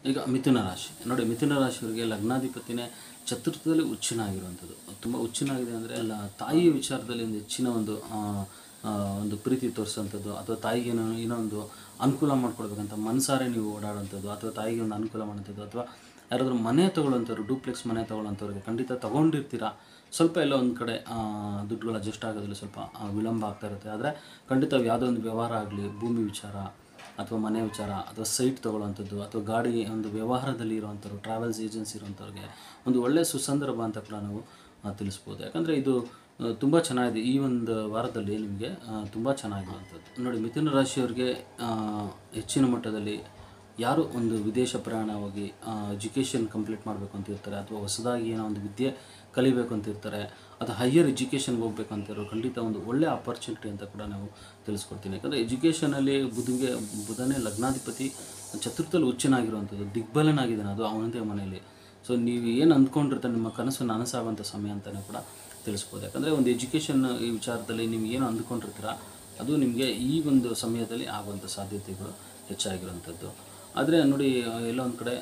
ಈಗ ಮಿಥುನ ರಾಶಿ ನೋಡಿ, ಮಿಥುನ ರಾಶಿಯವರಿಗೆ ಲಗ್ನಾಧಿಪತಿನೇ ಚತುರ್ಥದಲ್ಲಿ ಉಚ್ಚನಾಗಿರುವಂಥದ್ದು. ತುಂಬ ಉಚ್ಚನಾಗಿದೆ ಅಂದರೆ ಅಲ್ಲ, ತಾಯಿಯ ವಿಚಾರದಲ್ಲಿ ಒಂದು ಹೆಚ್ಚಿನ ಒಂದು ಪ್ರೀತಿ ತೋರಿಸುವಂಥದ್ದು, ಅಥವಾ ತಾಯಿಗೆ ಏನೋ ಒಂದು ಅನುಕೂಲ ಮಾಡ್ಕೊಡ್ಬೇಕಂತ ಮನಸಾರೆ ನೀವು ಓಡಾಡುವಂಥದ್ದು, ಅಥವಾ ತಾಯಿಗೆ ಒಂದು ಅನುಕೂಲ ಮಾಡೋಂಥದ್ದು, ಅಥವಾ ಯಾರಾದರೂ ಮನೆ ತೊಗೊಳ್ಳೋಂಥವ್ರು, ಡೂಪ್ಲೆಕ್ಸ್ ಮನೆ ತೊಗೊಳ್ಳೋಂಥವ್ರಿಗೆ ಖಂಡಿತ ತೊಗೊಂಡಿರ್ತೀರ. ಸ್ವಲ್ಪ ಎಲ್ಲ ಒಂದು ಕಡೆ ದುಡ್ಡುಗಳು ಅಡ್ಜಸ್ಟ್ ಆಗೋದ್ರಲ್ಲಿ ಸ್ವಲ್ಪ ವಿಳಂಬ ಆಗ್ತಾ ಇರುತ್ತೆ. ಆದರೆ ಖಂಡಿತ ಯಾವುದೋ ಒಂದು ವ್ಯವಹಾರ ಆಗಲಿ, ಭೂಮಿ ವಿಚಾರ ಅಥವಾ ಮನೆ ವಿಚಾರ ಅಥವಾ ಸೈಟ್ ತೊಗೊಳ್ಳೋವಂಥದ್ದು, ಅಥವಾ ಗಾಡಿ ಒಂದು ವ್ಯವಹಾರದಲ್ಲಿ ಇರುವಂಥವ್ರು, ಟ್ರಾವೆಲ್ಸ್ ಏಜೆನ್ಸಿ ಇರೋಂಥವ್ರಿಗೆ ಒಂದು ಒಳ್ಳೆಯ ಸುಸಂದರ್ಭ ಅಂತ ಕೂಡ ನಾವು ತಿಳಿಸ್ಬೋದು. ಯಾಕಂದರೆ ಇದು ತುಂಬ ಚೆನ್ನಾಗಿದೆ. ಈ ಒಂದು ವಾರದಲ್ಲಿ ನಿಮಗೆ ತುಂಬ ಚೆನ್ನಾಗಿರುವಂಥದ್ದು. ನೋಡಿ, ಮಿಥುನ ರಾಶಿಯವರಿಗೆ ಹೆಚ್ಚಿನ ಮಟ್ಟದಲ್ಲಿ ಯಾರು ಒಂದು ವಿದೇಶ ಪ್ರಯಾಣ ಹೋಗಿ ಎಜುಕೇಷನ್ ಕಂಪ್ಲೀಟ್ ಮಾಡಬೇಕು ಅಂತ ಇರ್ತಾರೆ, ಅಥವಾ ಹೊಸದಾಗಿ ಏನೋ ಒಂದು ವಿದ್ಯೆ ಕಲಿಬೇಕು ಅಂತ ಇರ್ತಾರೆ, ಅಥವಾ ಹೈಯರ್ ಎಜುಕೇಷನ್ಗೆ ಹೋಗ್ಬೇಕು ಅಂತಿರೋ ಖಂಡಿತ ಒಂದು ಒಳ್ಳೆಯ ಆಪರ್ಚುನಿಟಿ ಅಂತ ಕೂಡ ನಾವು ತಿಳಿಸ್ಕೊಡ್ತೀನಿ. ಯಾಕಂದರೆ ಎಜುಕೇಷನಲ್ಲಿ ಬುಧನೇ ಲಗ್ನಾಧಿಪತಿ ಚತುರ್ಥದಲ್ಲಿ ಉಚ್ಚನಾಗಿರುವಂಥದ್ದು, ದಿಗ್ಬಲನಾಗಿದ್ದಾನೆ ಅದು ಅವನದೇ ಮನೆಯಲ್ಲಿ. ಸೊ ನೀವು ಏನು ಅಂದ್ಕೊಂಡಿರ್ತಾರೆ ನಿಮ್ಮ ಕನಸು ನನಸಾಗುವಂಥ ಸಮಯ ಅಂತಲೇ ಕೂಡ ತಿಳಿಸ್ಬೋದು. ಯಾಕಂದರೆ ಒಂದು ಎಜುಕೇಷನ್ ಈ ವಿಚಾರದಲ್ಲಿ ನೀವು ಏನು ಅಂದ್ಕೊಂಡಿರ್ತೀರ ಅದು ನಿಮಗೆ ಈ ಒಂದು ಸಮಯದಲ್ಲಿ ಆಗುವಂಥ ಸಾಧ್ಯತೆಗಳು ಹೆಚ್ಚಾಗಿರುವಂಥದ್ದು. ಆದರೆ ನೋಡಿ, ಎಲ್ಲೋ ಒಂದು ಕಡೆ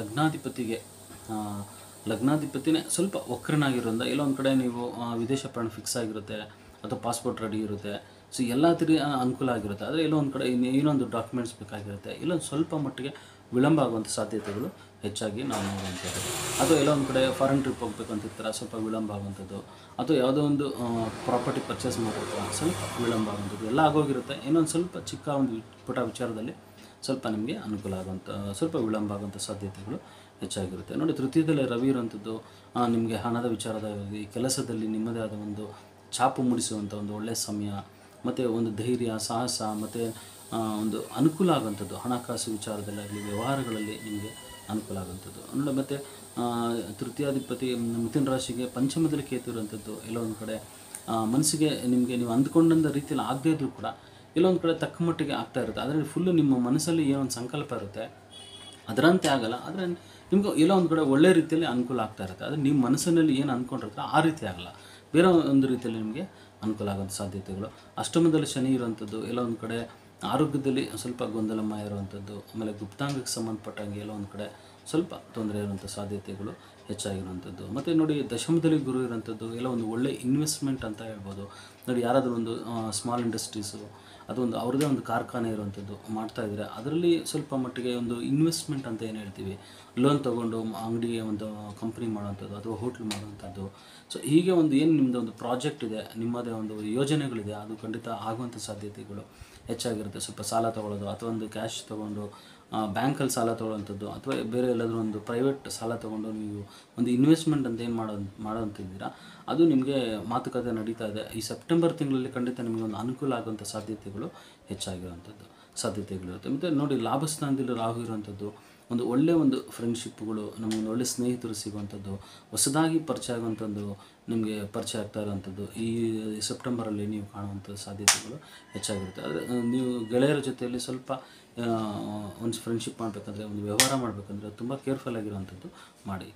ಲಗ್ನಾಧಿಪತಿನೇ ಸ್ವಲ್ಪ ವಕ್ರನಾಗಿರೋದ್ರಿಂದ ಎಲ್ಲೋ ಒಂದು ಕಡೆ ನೀವು ವಿದೇಶ ಪ್ರಯಾಣ ಫಿಕ್ಸ್ ಆಗಿರುತ್ತೆ, ಅಥವಾ ಪಾಸ್ಪೋರ್ಟ್ ರೆಡಿ ಇರುತ್ತೆ. ಸೊ ಎಲ್ಲ ತಿರುಗಿ ಅನುಕೂಲ ಆಗಿರುತ್ತೆ. ಆದರೆ ಎಲ್ಲೋ ಒಂದು ಕಡೆ ಇನ್ನೊಂದು ಡಾಕ್ಯುಮೆಂಟ್ಸ್ ಬೇಕಾಗಿರುತ್ತೆ, ಇಲ್ಲೊಂದು ಸ್ವಲ್ಪ ಮಟ್ಟಿಗೆ ವಿಳಂಬ ಆಗುವಂಥ ಸಾಧ್ಯತೆಗಳು ಹೆಚ್ಚಾಗಿ ನಾವು ನೋಡುವಂಥದ್ದು. ಅಥವಾ ಎಲ್ಲೋ ಒಂದು ಕಡೆ ಫಾರಿನ್ ಟ್ರಿಪ್ ಹೋಗ್ಬೇಕು ಅಂತಿರ್ತಾರೆ, ಸ್ವಲ್ಪ ವಿಳಂಬ ಆಗುವಂಥದ್ದು. ಅಥವಾ ಯಾವುದೋ ಒಂದು ಪ್ರಾಪರ್ಟಿ ಪರ್ಚೇಸ್ ಮಾಡಿರ್ತಾರೆ, ಸ್ವಲ್ಪ ವಿಳಂಬ ಆಗುವಂಥದ್ದು. ಎಲ್ಲ ಆಗೋಗಿರುತ್ತೆ. ಇನ್ನೊಂದು ಸ್ವಲ್ಪ ಚಿಕ್ಕ ಒಂದು ಪುಟ ವಿಚಾರದಲ್ಲಿ ಸ್ವಲ್ಪ ನಿಮಗೆ ಅನುಕೂಲ ಆಗುವಂಥ, ಸ್ವಲ್ಪ ವಿಳಂಬ ಆಗುವಂಥ ಸಾಧ್ಯತೆಗಳು ಹೆಚ್ಚಾಗಿರುತ್ತೆ. ನೋಡಿ, ತೃತೀಯದಲ್ಲಿ ರವಿ ಇರುವಂಥದ್ದು ನಿಮಗೆ ಹಣದ ವಿಚಾರದಲ್ಲಿ, ಕೆಲಸದಲ್ಲಿ ನಿಮ್ಮದೇ ಆದ ಒಂದು ಛಾಪು ಮೂಡಿಸುವಂಥ ಒಂದು ಒಳ್ಳೆಯ ಸಮಯ, ಮತ್ತು ಒಂದು ಧೈರ್ಯ, ಸಾಹಸ, ಮತ್ತು ಒಂದು ಅನುಕೂಲ ಆಗುವಂಥದ್ದು. ಹಣಕಾಸು ವಿಚಾರದಲ್ಲಾಗಲಿ, ವ್ಯವಹಾರಗಳಲ್ಲಿ ನಿಮಗೆ ಅನುಕೂಲ ಆಗುವಂಥದ್ದು. ನೋಡಿ, ಮತ್ತು ತೃತೀಯಾಧಿಪತಿ ಮಿಥುನ ರಾಶಿಗೆ ಪಂಚಮದಲ್ಲಿ ಕೇತು ಇರುವಂಥದ್ದು ಎಲ್ಲೋ ಒಂದು ಕಡೆ ಮನಸ್ಸಿಗೆ ನಿಮಗೆ ನೀವು ಅಂದ್ಕೊಂಡಂಥ ರೀತಿಯಲ್ಲಿ ಆಗದೇ ಇದ್ದರೂ ಕೂಡ ಎಲ್ಲೋ ಒಂದು ಕಡೆ ತಕ್ಕ ಮಟ್ಟಿಗೆ ಆಗ್ತಾ ಇರುತ್ತೆ. ಆದರೆ ಫುಲ್ಲು ನಿಮ್ಮ ಮನಸ್ಸಲ್ಲಿ ಏನೋ ಒಂದು ಸಂಕಲ್ಪ ಇರುತ್ತೆ, ಅದರಂತೆ ಆಗಲ್ಲ. ಆದರೆ ನಿಮ್ಗೆ ಎಲ್ಲೋ ಒಂದು ಕಡೆ ಒಳ್ಳೆಯ ರೀತಿಯಲ್ಲಿ ಅನುಕೂಲ ಆಗ್ತಾ ಇರುತ್ತೆ. ಆದರೆ ನಿಮ್ಮ ಮನಸ್ಸಿನಲ್ಲಿ ಏನು ಅಂದ್ಕೊಂಡಿರ್ತಾರೆ ಆ ರೀತಿ ಆಗಲ್ಲ, ಬೇರೆ ಒಂದು ರೀತಿಯಲ್ಲಿ ನಿಮಗೆ ಅನುಕೂಲ ಆಗೋಂಥ ಸಾಧ್ಯತೆಗಳು. ಅಷ್ಟಮದಲ್ಲಿ ಶನಿ ಇರುವಂಥದ್ದು ಎಲ್ಲೋ ಒಂದು ಕಡೆ ಆರೋಗ್ಯದಲ್ಲಿ ಸ್ವಲ್ಪ ಗೊಂದಲಮಯ ಇರುವಂಥದ್ದು, ಆಮೇಲೆ ಗುಪ್ತಾಂಗಕ್ಕೆ ಸಂಬಂಧಪಟ್ಟಂಗೆ ಎಲ್ಲೋ ಒಂದು ಕಡೆ ಸ್ವಲ್ಪ ತೊಂದರೆ ಇರುವಂಥ ಸಾಧ್ಯತೆಗಳು ಹೆಚ್ಚಾಗಿರುವಂಥದ್ದು. ಮತ್ತು ನೋಡಿ, ದಶಮದಲ್ಲಿ ಗುರು ಇರೋಂಥದ್ದು ಎಲ್ಲ ಒಂದು ಒಳ್ಳೆ ಇನ್ವೆಸ್ಟ್ಮೆಂಟ್ ಅಂತ ಹೇಳ್ಬೋದು. ನೋಡಿ, ಯಾರಾದರೂ ಒಂದು ಸ್ಮಾಲ್ ಇಂಡಸ್ಟ್ರೀಸು ಅದೊಂದು ಅವ್ರದ್ದೇ ಒಂದು ಕಾರ್ಖಾನೆ ಇರುವಂಥದ್ದು ಮಾಡ್ತಾಯಿದ್ರೆ ಅದರಲ್ಲಿ ಸ್ವಲ್ಪ ಮಟ್ಟಿಗೆ ಒಂದು ಇನ್ವೆಸ್ಟ್ಮೆಂಟ್ ಅಂತ ಏನು ಹೇಳ್ತೀವಿ, ಲೋನ್ ತೊಗೊಂಡು ಅಂಗಡಿಗೆ ಒಂದು ಕಂಪ್ನಿ ಮಾಡೋವಂಥದ್ದು ಅಥವಾ ಹೋಟ್ಲ್ ಮಾಡೋವಂಥದ್ದು. ಸೊ ಹೀಗೆ ಒಂದು ಏನು ನಿಮ್ಮದು ಒಂದು ಪ್ರಾಜೆಕ್ಟ್ ಇದೆ, ನಿಮ್ಮದೇ ಒಂದು ಯೋಜನೆಗಳಿದೆ, ಅದು ಖಂಡಿತ ಆಗುವಂಥ ಸಾಧ್ಯತೆಗಳು ಹೆಚ್ಚಾಗಿರುತ್ತೆ. ಸ್ವಲ್ಪ ಸಾಲ ತೊಗೊಳ್ಳೋದು, ಅಥವಾ ಒಂದು ಕ್ಯಾಶ್ ತೊಗೊಂಡು ಬ್ಯಾಂಕಲ್ಲಿ ಸಾಲ ತೊಗೊಳ್ಳೋವಂಥದ್ದು, ಅಥವಾ ಬೇರೆ ಎಲ್ಲಾದರೂ ಒಂದು ಪ್ರೈವೇಟ್ ಸಾಲ ತೊಗೊಂಡು ನೀವು ಒಂದು ಇನ್ವೆಸ್ಟ್ಮೆಂಟ್ ಅಂತ ಏನು ಮಾಡೋಂತಿದ್ದೀರಾ ಅದು ನಿಮಗೆ ಮಾತುಕತೆ ನಡೀತಾ ಇದೆ. ಈ ಸೆಪ್ಟೆಂಬರ್ ತಿಂಗಳಲ್ಲಿ ಖಂಡಿತ ನಿಮಗೆ ಒಂದು ಅನುಕೂಲ ಆಗುವಂಥ ಸಾಧ್ಯತೆಗಳು ಹೆಚ್ಚಾಗಿರುವಂಥದ್ದು ಸಾಧ್ಯತೆಗಳಿರುತ್ತೆ. ಮತ್ತು ನೋಡಿ, ಲಾಭಸ್ಥಾನದಲ್ಲಿ ರಾಹು ಇರುವಂಥದ್ದು ಒಂದು ಒಳ್ಳೆಯ ಒಂದು ಫ್ರೆಂಡ್ಶಿಪ್ಗಳು, ನಮಗೊಂದು ಒಳ್ಳೆಯ ಸ್ನೇಹಿತರು ಸಿಗುವಂಥದ್ದು, ಹೊಸದಾಗಿ ಪರಿಚಯ ಆಗುವಂಥದ್ದು, ನಿಮಗೆ ಪರಿಚಯ ಆಗ್ತಾ ಇರೋವಂಥದ್ದು ಈ ಸೆಪ್ಟೆಂಬರಲ್ಲಿ ನೀವು ಕಾಣುವಂಥ ಸಾಧ್ಯತೆಗಳು ಹೆಚ್ಚಾಗಿರುತ್ತೆ. ಆದರೆ ನೀವು ಗೆಳೆಯರ ಜೊತೆಯಲ್ಲಿ ಸ್ವಲ್ಪ ಒಂದು ಫ್ರೆಂಡ್ಶಿಪ್ ಮಾಡಬೇಕಂದ್ರೆ, ಒಂದು ವ್ಯವಹಾರ ಮಾಡಬೇಕಂದ್ರೆ ತುಂಬ ಕೇರ್ಫುಲ್ ಆಗಿರೋವಂಥದ್ದು ಮಾಡಿ.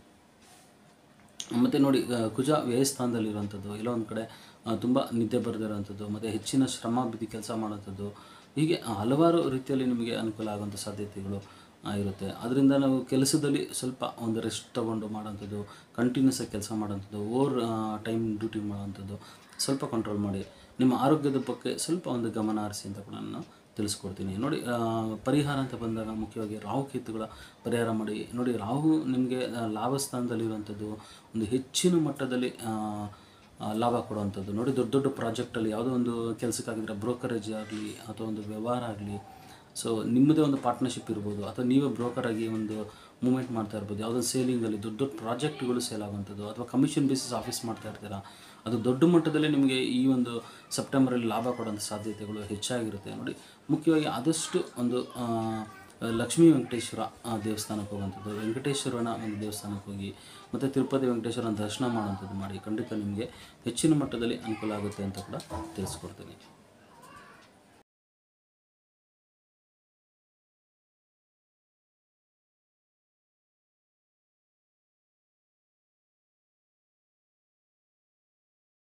ಮತ್ತು ನೋಡಿ, ಕುಜ ವ್ಯಯಸ್ಥಾನದಲ್ಲಿರುವಂಥದ್ದು ಎಲ್ಲೋ ಒಂದು ಕಡೆ ತುಂಬ ನಿದ್ದೆ ಬರೆದಿರೋವಂಥದ್ದು, ಮತ್ತು ಹೆಚ್ಚಿನ ಶ್ರಮ ಬಿದ್ದು ಕೆಲಸ ಮಾಡೋವಂಥದ್ದು, ಹೀಗೆ ಹಲವಾರು ರೀತಿಯಲ್ಲಿ ನಿಮಗೆ ಅನುಕೂಲ ಆಗುವಂಥ ಸಾಧ್ಯತೆಗಳು ಇರುತ್ತೆ. ಅದರಿಂದ ನಾವು ಕೆಲಸದಲ್ಲಿ ಸ್ವಲ್ಪ ಒಂದು ರೆಸ್ಟ್ ತೊಗೊಂಡು ಮಾಡೋವಂಥದ್ದು, ಕಂಟಿನ್ಯೂಸ್ ಆಗಿ ಕೆಲಸ ಮಾಡೋವಂಥದ್ದು, ಓವರ್ ಟೈಮ್ ಡ್ಯೂಟಿ ಮಾಡೋವಂಥದ್ದು ಸ್ವಲ್ಪ ಕಂಟ್ರೋಲ್ ಮಾಡಿ. ನಿಮ್ಮ ಆರೋಗ್ಯದ ಬಗ್ಗೆ ಸ್ವಲ್ಪ ಒಂದು ಗಮನ ಹರಿಸಿ ಅಂತ ಕೂಡ ನಾನು ತಿಳಿಸ್ಕೊಡ್ತೀನಿ. ನೋಡಿ, ಪರಿಹಾರ ಅಂತ ಬಂದಾಗ ಮುಖ್ಯವಾಗಿ ರಾಹುಕೇತುಗಳ ಪರಿಹಾರ ಮಾಡಿ. ನೋಡಿ, ರಾಹು ನಿಮಗೆ ಲಾಭಸ್ಥಾನದಲ್ಲಿರುವಂಥದ್ದು ಒಂದು ಹೆಚ್ಚಿನ ಮಟ್ಟದಲ್ಲಿ ಲಾಭ ಕೊಡುವಂಥದ್ದು. ನೋಡಿ, ದೊಡ್ಡ ದೊಡ್ಡ ಪ್ರಾಜೆಕ್ಟಲ್ಲಿ ಯಾವುದೋ ಒಂದು ಕೆಲಸಕ್ಕಾಗಿದ್ದರೆ, ಬ್ರೋಕರೇಜ್ ಆಗಲಿ ಅಥವಾ ಒಂದು ವ್ಯವಹಾರ ಆಗಲಿ, ಸೊ ನಿಮ್ಮದೇ ಒಂದು ಪಾರ್ಟ್ನರ್ಶಿಪ್ ಇರ್ಬೋದು, ಅಥವಾ ನೀವೇ ಬ್ರೋಕರಾಗಿ ಒಂದು ಮೂವ್ಮೆಂಟ್ ಮಾಡ್ತಾ ಇರ್ಬೋದು. ಯಾವುದೋ ಸೇಲಿಂಗಲ್ಲಿ ದೊಡ್ಡ ದೊಡ್ಡ ಪ್ರಾಜೆಕ್ಟ್ಗಳು ಸೇಲ್ ಆಗುವಂಥದ್ದು, ಅಥವಾ ಕಮಿಷನ್ ಬೇಸಿಸ್ ಆಫೀಸ್ ಮಾಡ್ತಾ ಇರ್ತೀರಾ, ಅದು ದೊಡ್ಡ ಮಟ್ಟದಲ್ಲಿ ನಿಮಗೆ ಈ ಒಂದು ಸೆಪ್ಟೆಂಬರಲ್ಲಿ ಲಾಭ ಕೊಡುವಂಥ ಸಾಧ್ಯತೆಗಳು ಹೆಚ್ಚಾಗಿರುತ್ತೆ. ನೋಡಿ, ಮುಖ್ಯವಾಗಿ ಆದಷ್ಟು ಒಂದು ಲಕ್ಷ್ಮೀ ವೆಂಕಟೇಶ್ವರ ದೇವಸ್ಥಾನಕ್ಕೆ ಹೋಗುವಂಥದ್ದು, ವೆಂಕಟೇಶ್ವರನ ಒಂದು ದೇವಸ್ಥಾನಕ್ಕೆ ಹೋಗಿ, ಮತ್ತು ತಿರುಪತಿ ವೆಂಕಟೇಶ್ವರನ ದರ್ಶನ ಮಾಡುವಂಥದ್ದು ಮಾಡಿ. ಖಂಡಿತ ನಿಮಗೆ ಹೆಚ್ಚಿನ ಮಟ್ಟದಲ್ಲಿ ಅನುಕೂಲ ಆಗುತ್ತೆ ಅಂತ ಕೂಡ ತಿಳಿಸ್ಕೊಡ್ತೀನಿ.